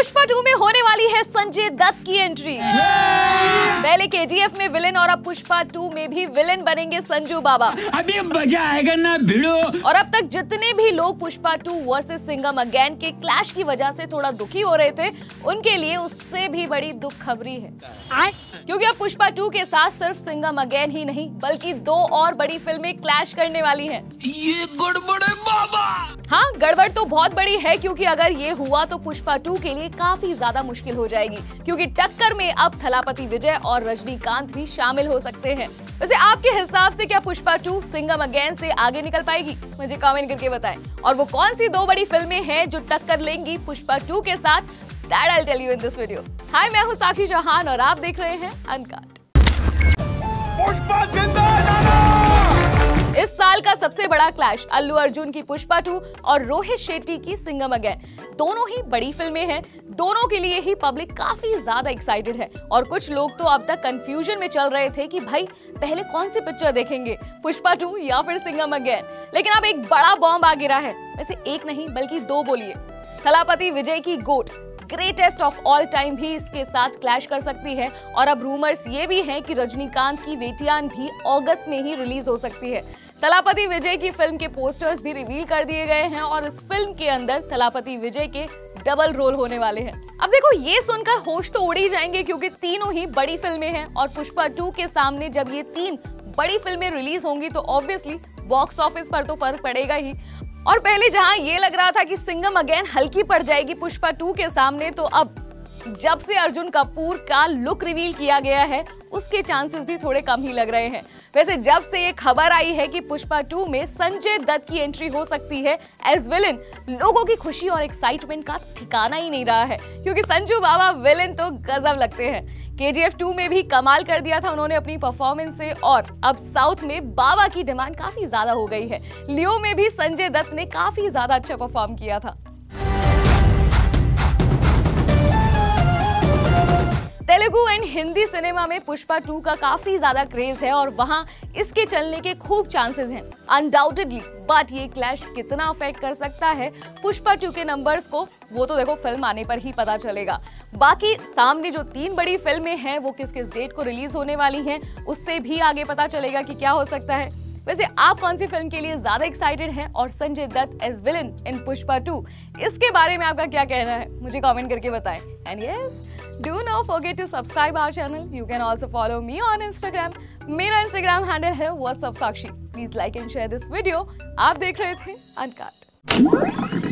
पुष्पा 2 में होने वाली है संजय दत्त की एंट्री। पहले केजीएफ में विलेन और अब पुष्पा 2 में भी विलेन बनेंगे संजू बाबा। अभी मजा आएगा ना भिड़ो। और अब तक जितने भी लोग पुष्पा 2 वर्सेस सिंघम अगेन के क्लैश की वजह से थोड़ा दुखी हो रहे थे, उनके लिए उससे भी बड़ी दुख खबरी है, क्योंकि अब पुष्पा 2 के साथ सिर्फ सिंघम अगेन ही नहीं बल्कि 2 और बड़ी फिल्में क्लैश करने वाली हैं। ये गड़बड़ है बाबा। हाँ, गड़बड़ तो बहुत बड़ी है, क्योंकि अगर ये हुआ तो पुष्पा 2 के लिए काफी ज्यादा मुश्किल हो जाएगी, क्योंकि टक्कर में अब थलापति विजय और रजनीकांत भी शामिल हो सकते हैं। वैसे आपके हिसाब से क्या पुष्पा 2 सिंघम अगेन से आगे निकल पाएगी? मुझे कमेंट करके बताएं। और वो कौन सी 2 बड़ी फिल्में हैं जो टक्कर लेंगी पुष्पा 2 के साथ? That I'll tell you in this video. हाय, मैं हूँ साक्षी चौहान और आप देख रहे हैं अनकट। पुष्पा जिंदाबाद। इस साल का सबसे बड़ा क्लैश अल्लू अर्जुन की पुष्पा 2 और रोहित शेट्टी की सिंघम अगेन। दोनों ही बड़ी फिल्में हैं, दोनों के लिए ही पब्लिक काफी ज्यादा एक्साइटेड है। और कुछ लोग तो अब तक कंफ्यूजन में चल रहे थे कि भाई पहले कौन सी पिक्चर देखेंगे, पुष्पा 2 या फिर सिंघम अगेन। लेकिन अब एक बड़ा बॉम्ब आ गिरा है। वैसे एक नहीं बल्कि 2 बोलिए। थलापति विजय की GOAT greatest of all time भी इसके साथ क्लैश कर सकती है। और अब रूमर्स ये भी हैं कि रजनीकांत की वेटियान भी अगस्त में ही रिलीज हो सकती है। थलापति विजय की फिल्म के पोस्टर्स भी रिवील कर दिए गए हैं और इस फिल्म के अंदर थलापति विजय के डबल रोल होने वाले हैं। अब देखो, ये सुनकर होश तो उड़ ही जाएंगे, क्योंकि तीनों ही बड़ी फिल्में हैं और पुष्पा 2 के सामने जब ये 3 बड़ी फिल्में रिलीज होंगी तो ऑब्वियसली बॉक्स ऑफिस पर तो फर्क पड़ेगा ही। और पहले जहां ये लग रहा था कि सिंघम अगेन हल्की पड़ जाएगी पुष्पा 2 के सामने, तो अब जब से अर्जुन कपूर का लुक रिवील किया गया है उसके चांसेस भी थोड़े कम ही लग रहे हैं। वैसे जब से ये खबर आई है कि पुष्पा 2 में संजय दत्त की एंट्री हो सकती है एज विलेन, लोगों की खुशी और एक्साइटमेंट का ठिकाना ही नहीं रहा है, क्योंकि संजू बाबा विलेन तो गजब लगते हैं। केजीएफ 2 में भी कमाल कर दिया था उन्होंने अपनी परफॉर्मेंस से, और अब साउथ में बाबा की डिमांड काफी ज्यादा हो गई है। लियो में भी संजय दत्त ने काफी ज्यादा अच्छा परफॉर्म किया था। तेलुगु एंड हिंदी सिनेमा में पुष्पा 2 का काफी ज्यादा क्रेज है और वहां इसके चलने के खूब चांसेस हैं अनडाउटेडली। बट ये क्लैश कितना अफेक्ट कर सकता है पुष्पा 2 के नंबर्स को, वो तो देखो फिल्म आने पर ही पता चलेगा। बाकी सामने जो 3 बड़ी फिल्में हैं वो किस किस डेट को रिलीज होने वाली हैं, उससे भी आगे पता चलेगा कि क्या हो सकता है। वैसे आप कौन सी फिल्म के लिए ज्यादा एक्साइटेड हैं और Sanjay Dutt as villain in Pushpa 2, इसके बारे में आपका क्या कहना है? मुझे कमेंट करके बताएं। And yes, do not forget to subscribe our channel. You can also follow me on Instagram. मेरा Instagram handle है WhatsApp Sakshi. Please like and share this video. आप देख रहे थे अनकट।